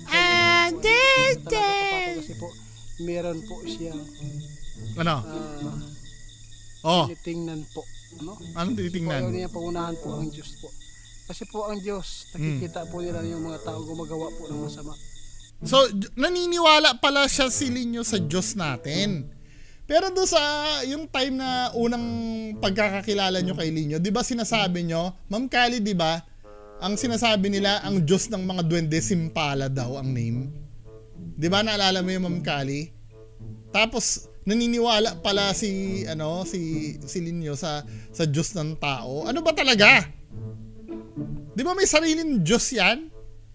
[SPEAKER 3] On this
[SPEAKER 2] Talaga
[SPEAKER 3] day,
[SPEAKER 2] kapato kasi po, meron po siyang
[SPEAKER 1] Ano?
[SPEAKER 2] ah,
[SPEAKER 1] Oh,
[SPEAKER 2] tinitingnan po. Ano?
[SPEAKER 1] anong
[SPEAKER 2] Po,
[SPEAKER 1] titingnan?
[SPEAKER 2] ayaw niya pangunahan po ang Diyos po. Kasi po ang Diyos, nakikita po nila yung mga tao gumagawa po ng masama.
[SPEAKER 1] So, j- naniniwala pala siya si Linyo sa Diyos natin. Pero doon sa yung time na unang pagkakakilala nyo kay Linyo, di ba sinasabi nyo, Ma'am Kali, di ba, ang sinasabi nila, ang Diyos ng mga duwende, Simpala daw ang name. Di ba, naalala mo yung Ma'am Kali? Tapos, naniniwala pala si, ano, si, si Linyo sa, sa Diyos ng tao. Ano ba talaga? Di ba may sariling Diyos yan?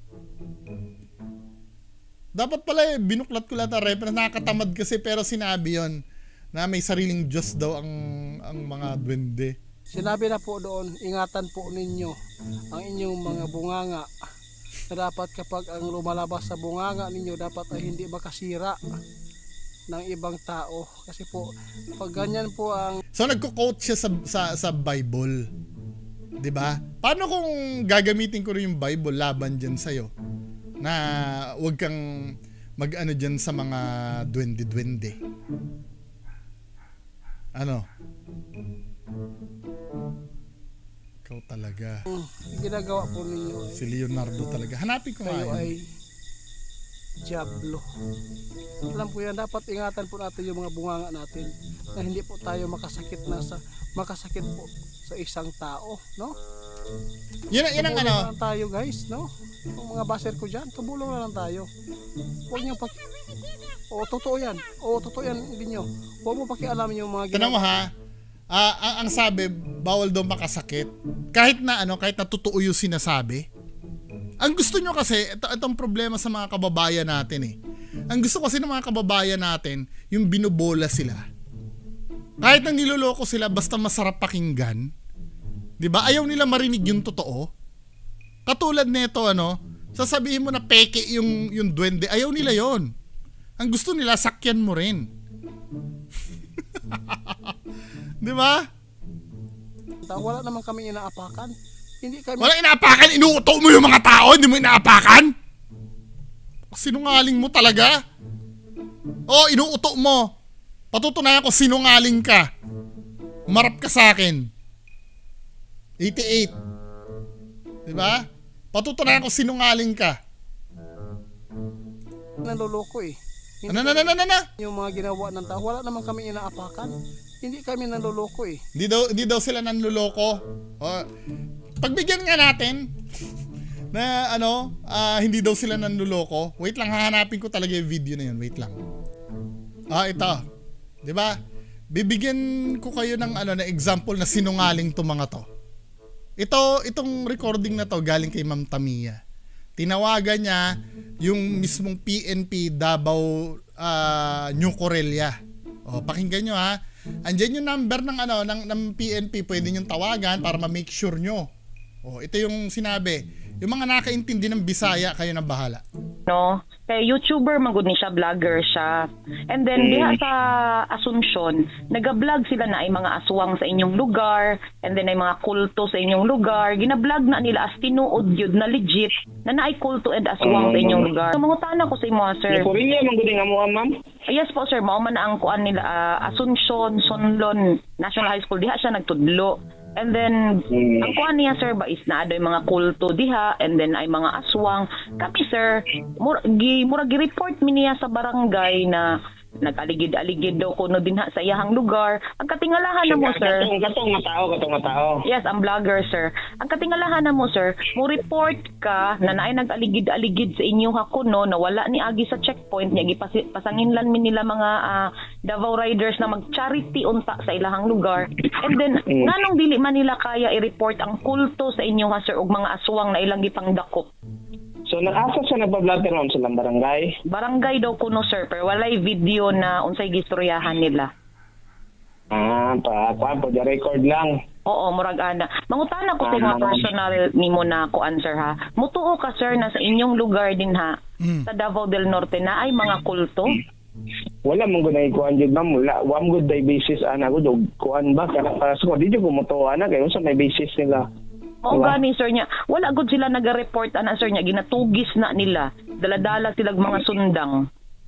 [SPEAKER 1] Dapat pala eh, binuklat ko lahat ng reference. Nakakatamad kasi pero sinabi yon na may sariling Diyos daw ang, ang mga duwende.
[SPEAKER 2] Sinabi na po doon, ingatan po ninyo ang inyong mga bunganga na dapat kapag ang lumalabas sa bunganga ninyo dapat ay hindi makasira ng ibang tao. Kasi po, pag ganyan po ang
[SPEAKER 1] So nagko-quote siya sa, sa, sa Bible. 'Di ba? Paano kung gagamitin ko rin yung Bible laban dyan sa'yo? Na wag kang mag-ano dyan sa mga duwende-duwende. Ano? Ikaw talaga.
[SPEAKER 2] ginagawa po ninyo ay
[SPEAKER 1] Si Leonardo talaga. Hanapin ko nga
[SPEAKER 2] kayo
[SPEAKER 1] yun.
[SPEAKER 2] ay Diablo. Alam po yan, dapat ingatan po natin yung mga bunganga natin na hindi po tayo makasakit na sa makasakit po sa isang tao, no?
[SPEAKER 1] Yun, yun ang
[SPEAKER 2] Tumulong
[SPEAKER 1] ano.
[SPEAKER 2] na lang tayo guys, no? Yung mga baser ko dyan, tumulong na lang tayo. Huwag niyo paki... O, totoo yan. O, totoo yan din nyo. Huwag mo pakialamin yung mga
[SPEAKER 1] Tanong mo ha, ah, ang, ang sabi, bawal daw makasakit. Kahit na ano, kahit na totoo yung sinasabi. Ang gusto nyo kasi, ito, itong problema sa mga kababayan natin eh. Ang gusto kasi ng mga kababayan natin, yung binubola sila. Kahit na niloloko sila, basta masarap pakinggan. 'Di ba? Ayaw nila marinig yung totoo. Katulad nito, ano, sasabihin mo na peke yung, yung duwende, ayaw nila yon. Ang gusto nila, sakyan mo rin. 'Di ba?
[SPEAKER 2] Wala naman kami inaapakan. Hindi kami...
[SPEAKER 1] Walang inaapakan, inuuto mo yung mga tao, hindi mo inaapakan? Sinungaling mo talaga? Oo, inuuto mo. Patutunayan ko sinungaling ka. Umarap ka sa akin. eighty-eight. Diba? Patutunayan ko sinungaling ka.
[SPEAKER 2] Nanloloko eh. Hindi
[SPEAKER 1] Ano na na na na na?
[SPEAKER 2] yung mga ginawa ng tao, wala naman kami inaapakan. Hindi kami nanloloko eh.
[SPEAKER 1] Hindi daw, hindi daw sila nanluloko. O, pagbigyan nga natin na ano, ah, hindi daw sila nanluloko. Wait lang, hahanapin ko talaga yung video na yun. Wait lang. Ah, ito. 'Di ba? Bibigyan ko kayo ng ano na example na sinungaling to mga to. Ito, itong recording na to galing kay Ma'am Tamia. Tinawagan niya yung mismong P N P Davao uh, New Corelia. O, pakinggan nyo ha. Andiyan yung number ng ano ng, ng P N P, pwede nyo tawagan para ma-make sure nyo. O, ito yung sinabi. Yung mga nakaintindi ng Bisaya, kayo na bahala.
[SPEAKER 4] No, kay YouTuber magud ni siya, vlogger siya. And then diha sa Asuncion, naga-vlog sila na ay mga aswang sa inyong lugar, and then ay mga kulto sa inyong lugar. Gina-vlog na nila as tinuod yun na legit na naay kulto and aswang sa inyong lugar. So, mangutana ko sa imo, sir.
[SPEAKER 5] Korea man gud nga mo, ma'am.
[SPEAKER 4] Yes po, sir, mao man na ang kuan nila, uh, Asuncion, Sonlon National High School, diha siya nagtudlo. And then,
[SPEAKER 5] Mm.
[SPEAKER 4] ang kuha niya, sir, ba is na adoy mga kulto diha, and then ay mga aswang. Kami, sir, mura, gi, mura gi-report mi niya sa barangay na nag-aligid-aligid daw kuno dinha sa iyahang lugar. Ang katingalahan na mo, sir.
[SPEAKER 5] Katong katong nga tao, katong nga tao.
[SPEAKER 4] Yes, ang vlogger, sir. Ang katingalahan na mo, sir, mo report ka na naay nag-aligid-aligid sa inyo hakuno na wala ni agi sa checkpoint niya gipasanginlan mi nila mga uh, Davao Riders na mag-charity unta sa ilahang lugar. And then
[SPEAKER 5] Mm.
[SPEAKER 4] nganong dili man nila kaya i-report ang kulto sa inyo ha, sir, ug mga aswang na ilang gipangdakop.
[SPEAKER 5] So nag-asa sa nagba-vlog ron sa lang barangay.
[SPEAKER 4] Barangay daw kuno, sir, pero walay video na unsay gistoryahan nila.
[SPEAKER 5] Ah, pa kuan po the record lang.
[SPEAKER 4] Oo, murag ana. Mangutana ko sa mga
[SPEAKER 5] Ah.
[SPEAKER 4] personal nimo na ko answer ha. Mutuo ka, sir, na sa inyong lugar din ha,
[SPEAKER 1] Mm.
[SPEAKER 4] sa Davao del Norte na ay mga kulto.
[SPEAKER 5] Wala man gud ay kuan jud ma'am, wala wa mo gud day basis ana gud og kuan ba kana para sa ko di jud ko motuwa na kay unsa may basis nila.
[SPEAKER 4] O
[SPEAKER 5] Diba?
[SPEAKER 4] gani, sir niya. Wala gud sila naga-report ana, sir niya. Ginatugis na nila. Daladala silang mga sundang.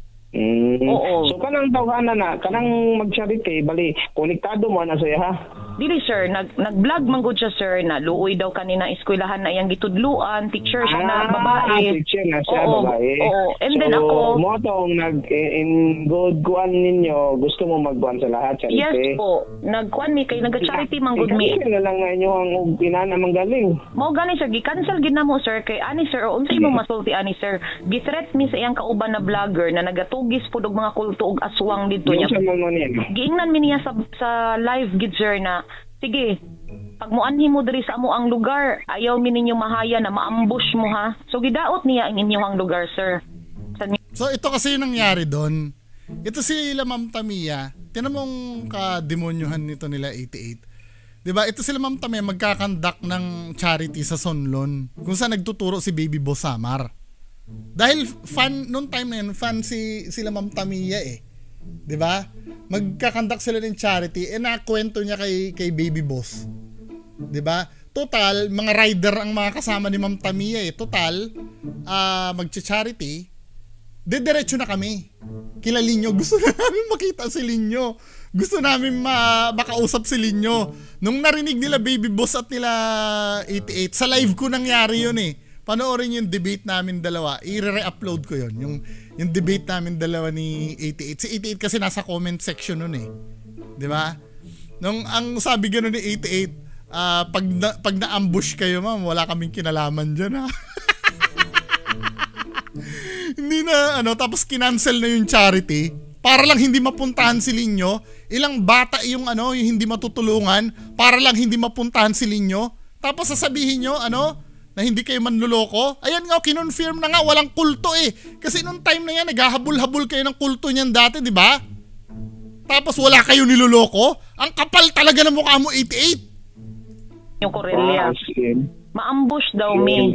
[SPEAKER 5] Mm.
[SPEAKER 4] Oo.
[SPEAKER 5] So kanang tawhanan na kanang mag-charity bali konektado mo na siya ha.
[SPEAKER 4] Dili, sir, nag nag-vlog man gud siya, sir, na luoy daw kanina eskwelahan na iyang gitudluan, teacher siya na babae.
[SPEAKER 5] Teacher na siya,
[SPEAKER 4] Oo,
[SPEAKER 5] babae.
[SPEAKER 4] oo. And
[SPEAKER 5] so,
[SPEAKER 4] then ako-
[SPEAKER 5] mo tong nag in good kuan ninyo, gusto mo magbuan sa lahat, charity.
[SPEAKER 4] Yes po. Nagkuan mi kay naga-charity man gud mi.
[SPEAKER 5] Ikaw na lang nga inyo ang og pinana manggaling.
[SPEAKER 4] Mao gani, sir, gi-cancel gid na mo, sir, kay ani, sir, o unsay mo masulti ani, sir. Gi-threat mi sa iyang kauban na vlogger na nagatugis pud og mga kulto og aswang didto niya.
[SPEAKER 5] Sa mga niya.
[SPEAKER 4] Giingnan mi niya sa sa live gid, sir, na sige, pag muanhi mo diri sa amo ang lugar, ayaw mi ninyo mahaya na maambush mo ha. So gidaot niya ang inyong lugar, sir. Sa
[SPEAKER 1] So ito kasi yung nangyari doon. Ito sila Ma'am Tamia. Tinan mong kademonyuhan nito nila eighty-eight. 'Di ba? Ito sila Ma'am Tamia magkakandak ng charity sa Sonlon kung saan nagtuturo si Baby Boss Samar. Dahil fan noong time na yun, fan si sila Ma'am Tamia eh. 'Di ba? Magkakandak sila ng charity eh nakwento niya kay kay Baby Boss. 'Di ba? Total mga rider ang mga kasama ni Ma'am Tamia eh. Total ah magcha-charity. Dediretso na kami. Kila Linyo, gusto namin makita si Linyo. Gusto namin ma makausap si Linyo. Nung narinig nila Baby Boss at nila eighty-eight, sa live ko nangyari yun eh. Panoorin yung debate namin dalawa. I-re-upload ko yun. Yung, yung debate namin dalawa ni eighty-eight. Si eighty-eight kasi nasa comment section nun eh. Di ba? Nung ang sabi gano'n ni eighty-eight, uh, pag, na, pag na-ambush kayo ma'am, wala kaming kinalaman dyan ha. Hindi na ano, tapos kinancel na yung charity para lang hindi mapuntahan si Linyo. Ilang bata yung ano, yung hindi matutulungan para lang hindi mapuntahan si Linyo. Tapos sasabihin nyo ano, na hindi kayo manluloko. Ayan nga, kinonfirm na nga, walang kulto eh. Kasi nung time na yan, naghahabol-habol kayo ng kulto niyan dati, di ba? Tapos wala kayo niluloko. Ang kapal talaga ng mukha mo, eighty-eight.
[SPEAKER 4] yung Corelia.
[SPEAKER 5] Ah, sige.
[SPEAKER 4] Maambush daw mi.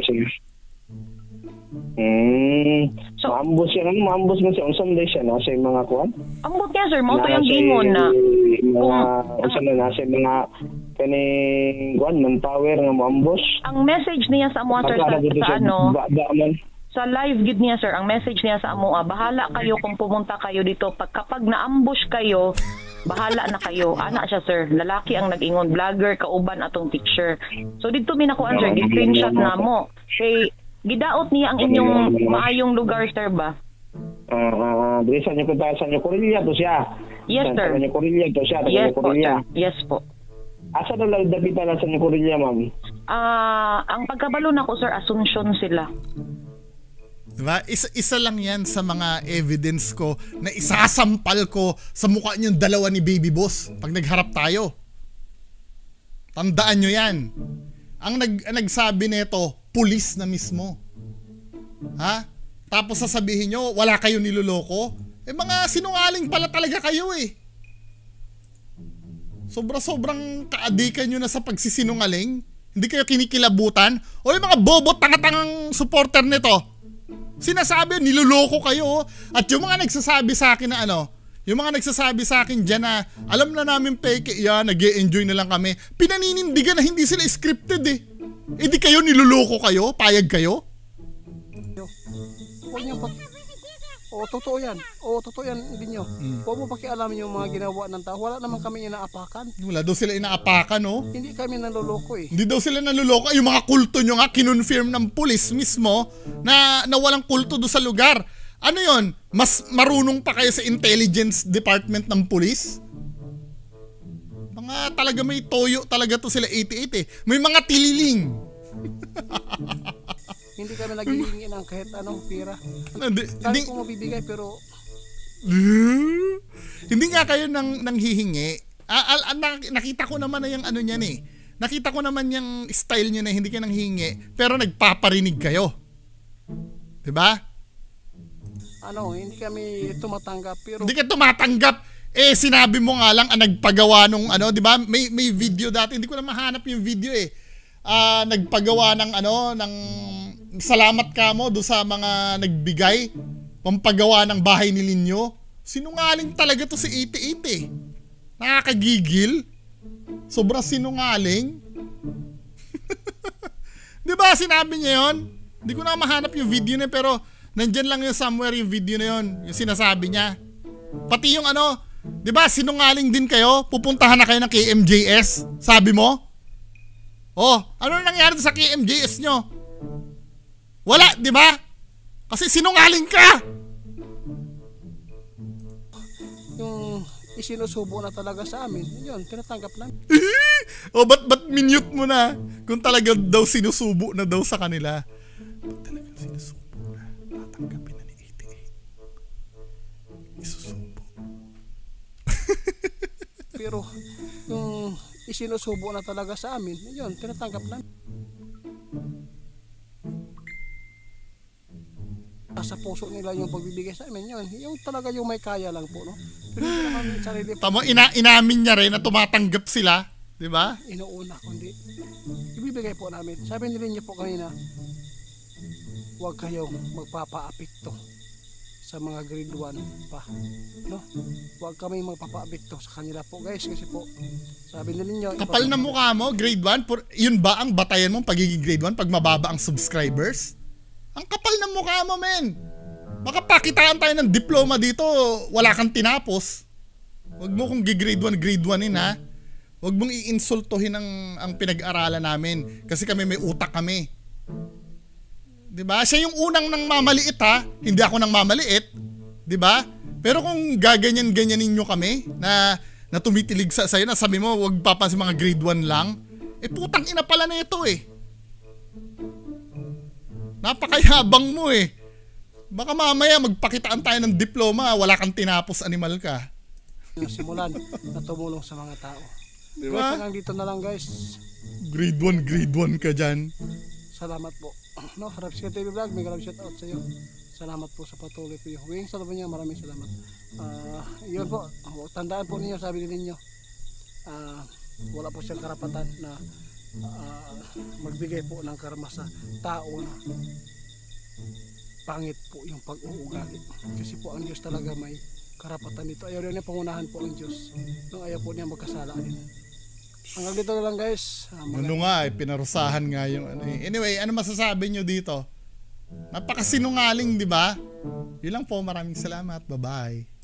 [SPEAKER 5] Hmm.
[SPEAKER 4] So-
[SPEAKER 5] maambos yan. Ano, maambos man siya. Unsam day siya, nasa yung mga kuwan?
[SPEAKER 4] Ambot niya, sir, mo to
[SPEAKER 5] Nasa
[SPEAKER 4] yung gingon na.
[SPEAKER 5] Mga,
[SPEAKER 4] Kung-
[SPEAKER 5] unsam na, nasa yung mga kaning kuwan, manpower nga maambos.
[SPEAKER 4] Ang message niya sa amo, sir, sa,
[SPEAKER 5] Pagkala dito
[SPEAKER 4] sa
[SPEAKER 5] siya,
[SPEAKER 4] ano,
[SPEAKER 5] bada man.
[SPEAKER 4] sa live gid niya, sir, ang message niya sa amo, ah, bahala kayo kung pumunta kayo dito. Pag kapag na-ambush kayo, bahala na kayo. Ana siya, sir. Lalaki ang nag-ingon, vlogger, kauban atong teacher. So dito mi nakuan, sir, gi-screenshot na mo. Kay gidaot niya ang inyong maayong lugar, sir, ba?
[SPEAKER 5] Ah, uh, diri sa nyo kunta sa nyo Korea to siya.
[SPEAKER 4] Yes,
[SPEAKER 5] Sa-
[SPEAKER 4] sir.
[SPEAKER 5] Sa nyo Korea to siya, sa
[SPEAKER 4] Yes
[SPEAKER 5] nyo
[SPEAKER 4] po,
[SPEAKER 5] Korea.
[SPEAKER 4] sir. Yes po.
[SPEAKER 5] Asa daw lang dapita na sa nyo Korea, ma'am?
[SPEAKER 4] Ah, ang pagkabalo na ko, sir, Asuncion sila.
[SPEAKER 1] Diba? Isa, isa lang yan sa mga evidence ko na isasampal ko sa mukha niyong dalawa ni Baby Boss pag nagharap tayo. Tandaan nyo yan. Ang, nag, ang nagsabi nito, pulis na mismo. Ha? Tapos sasabihin nyo, wala kayo niloloko? Eh mga sinungaling pala talaga kayo eh. Sobra-sobrang kaadikan nyo na sa pagsisinungaling. Hindi kayo kinikilabutan. O yung mga bobo tanga-tangang supporter nito, sinasabi, niloloko kayo. At yung mga nagsasabi sa akin na ano, yung mga nagsasabi sa akin dyan na alam na namin fake, yan, nag-e-enjoy na lang kami. Pinaninindigan na hindi sila scripted eh. Eh di kayo, niloloko kayo? Payag kayo?
[SPEAKER 2] Huwag niyo pat... Oo, totoo yan. Oo, totoo yan din nyo.
[SPEAKER 1] Hmm.
[SPEAKER 2] Huwag mo pakialaman yung mga ginawa ng tao. Wala naman kami inaapakan.
[SPEAKER 1] Wala daw sila inaapakan, no?
[SPEAKER 2] Hindi kami naloloko eh.
[SPEAKER 1] Hindi daw sila naluloko. Yung mga kulto nyo nga, kinonfirm ng pulis mismo na, na walang kulto doon sa lugar. Ano yon? Mas marunong pa kayo sa intelligence department ng pulis? Mga talaga may toyo talaga to sila eighty-eight eh. May mga tililing.
[SPEAKER 2] Hindi kami naghihingi ng kahit anong pira.
[SPEAKER 1] Hindi,
[SPEAKER 2] Dahil
[SPEAKER 1] hindi,
[SPEAKER 2] ko mabibigay pero
[SPEAKER 1] hindi nga kayo nang, nang hihingi. Ah, ah, ah, nak- nakita ko naman na yung ano niyan eh. Nakita ko naman yung style niyo na hindi kayo nang hihingi pero nagpaparinig kayo. 'Di ba?
[SPEAKER 2] ano, hindi kami tumatanggap pero
[SPEAKER 1] Hindi ka tumatanggap. Eh sinabi mo nga lang ang nagpagawa nung ano, 'di ba? May may video dati, hindi ko na mahanap yung video eh. Ah, nagpagawa ng ano, ng salamat ka mo do sa mga nagbigay pampagawa ng bahay ni Linyo. Sinungaling talaga to si eighty-eight eh. Nakakagigil. Sobrang sinungaling. 'Di ba sinabi niya 'yon? Hindi ko na mahanap yung video na pero nandyan lang yung somewhere yung video na 'yon, yung sinasabi niya. Pati yung ano, 'di ba sinungaling din kayo? Pupuntahan na kayo ng K M J S, sabi mo? Oh, ano nangyari sa K M J S nyo? Wala, 'di ba? Kasi sinungaling ka.
[SPEAKER 2] yung isinusubo na talaga sa amin, yun, tinatanggap namin.
[SPEAKER 1] O ba't ba't minute mo na kung talaga daw sinusubo na daw sa kanila? Ba't talaga sinusubo na? Tatanggapin na ni eighty-eight. Isusubo.
[SPEAKER 2] Pero yung isinusubo na talaga sa amin, yun, tinatanggap namin. Sa puso nila yung pagbibigay sa amin, yun, yung talaga yung may kaya lang po, no? Pero hindi naman yung sarili po,
[SPEAKER 1] Tama, ina inamin niya rin na tumatanggap sila, 'di ba?
[SPEAKER 2] inuuna, kundi ibibigay po namin. Sabi nila niyo po kanina, huwag kayong magpapa-apekto sa mga grade one pa, no? Huwag kami magpapa-apekto sa kanila po, guys, kasi po sabi nila niyo,
[SPEAKER 1] Kapal na mukha mo, grade one, por, yun ba ang batayan mo pagiging grade one pag mababa ang subscribers? Ang kapal ng mukha mo, men. Baka pakitaan tayo ng diploma dito, wala kang tinapos. Huwag mo kung grade one, grade one in ha. Huwag mong iinsultuhin ang, ang pinag-aralan namin kasi kami may utak kami. 'Di ba? Siya yung unang nang mamaliit ha, hindi ako nang mamaliit, 'di ba? Pero kung gaganyan-ganyanin niyo kami na na tumitilig sa sayo na sabi mo wag papansin mga grade one lang, eh putang ina pala na ito eh. Napakayabang mo eh. Baka mamaya magpakitaan tayo ng diploma, wala kang tinapos, animal ka.
[SPEAKER 2] yung simulan na tumulong sa mga tao.
[SPEAKER 1] Di
[SPEAKER 2] Guys,
[SPEAKER 1] ba?
[SPEAKER 2] hanggang dito na lang, guys.
[SPEAKER 1] Grade one, grade one ka dyan.
[SPEAKER 2] Salamat po. No, Harap Sikat T V Vlog, may galap shout out sa iyo. Salamat po sa patuloy po yung wing sa niyo, maraming salamat. Ah, yun po, tandaan po ninyo, sabi ninyo, ah, wala po siyang karapatan na ah, magbigay po ng karma sa tao na pangit po yung pag-uugali. Kasi po ang Diyos talaga may karapatan nito. Ayaw rin niya pangunahan po ang Diyos nung ayaw po niya magkasala din. Hanggang dito na lang, guys. Ah, mag-
[SPEAKER 1] Ano nga eh, pinarusahan nga yung ano eh. Anyway, ano masasabi nyo dito? Napakasinungaling, di ba? Yun lang po, maraming salamat. Bye-bye.